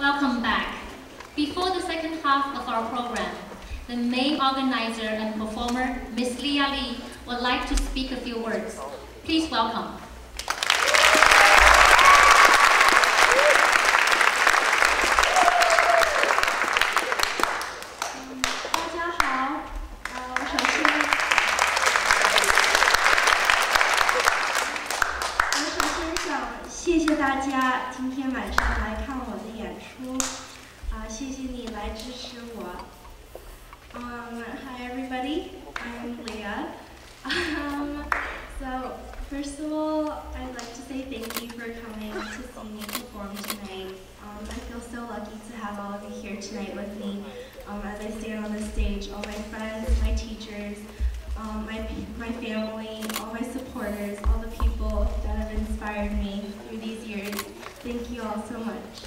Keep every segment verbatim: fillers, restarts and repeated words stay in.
Welcome back. Before the second half of our program, the main organizer and performer, Miss Leah Lee, would like to speak a few words. Please welcome. 大家好，呃，我首先，我首先想谢谢大家今天晚上来看我的演出，啊、呃，谢谢你来支持我。Um, hi everybody, I'm Leah. Um, so first of all, I'd like to say thank you for coming to see me perform tonight. Um, I feel so lucky to have all of you here tonight with me um, as I stand on the stage. All my friends, my teachers, um, my, my family, all my supporters, all the people that have inspired me through these years. Thank you all so much.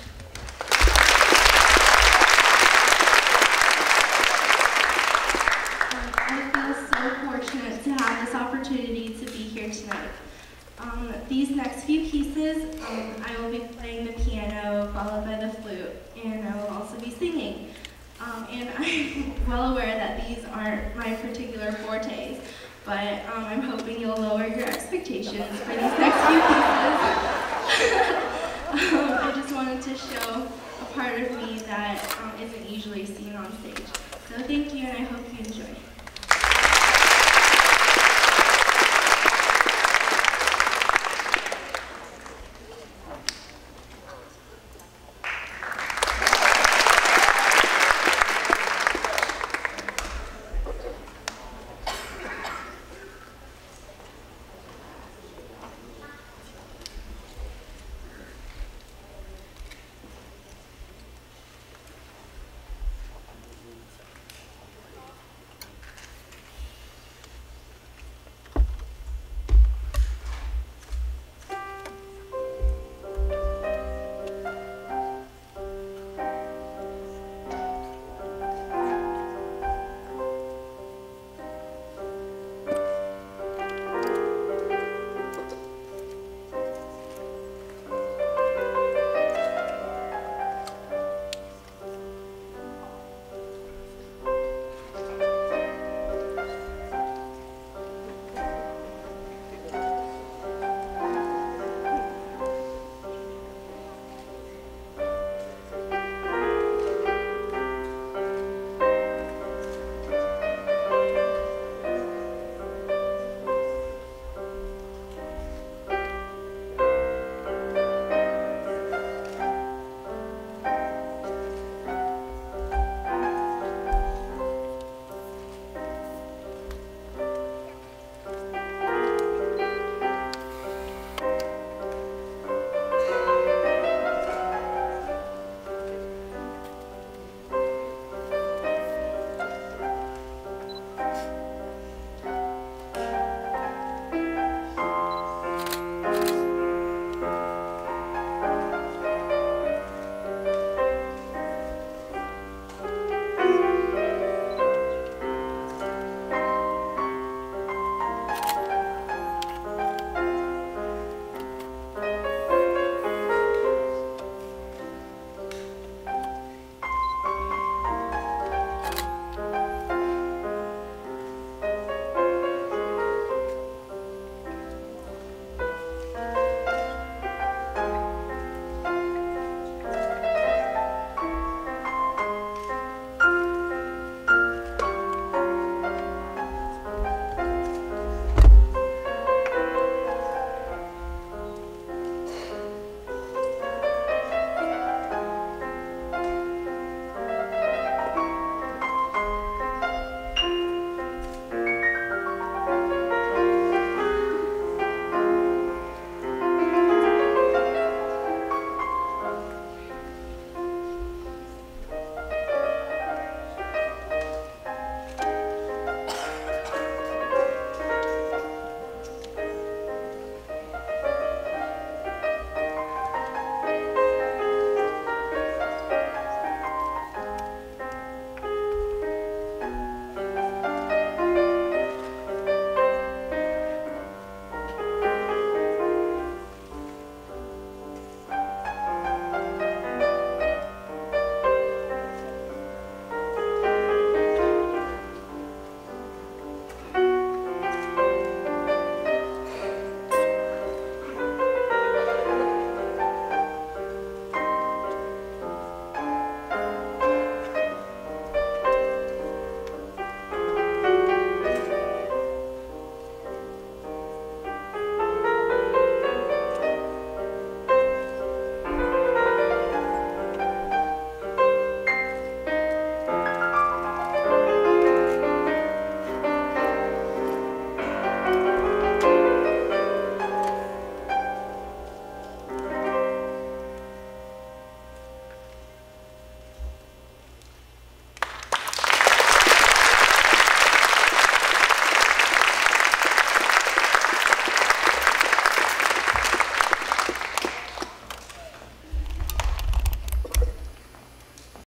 I feel so fortunate to have this opportunity to be here tonight. Um, these next few pieces, um, I will be playing the piano followed by the flute, and I will also be singing. Um, and I'm well aware that these aren't my particular fortes, but um, I'm hoping you'll lower your expectations for these next few pieces. um, I just wanted to show a part of me that um, isn't usually seen on stage. So thank you, and I hope you enjoy.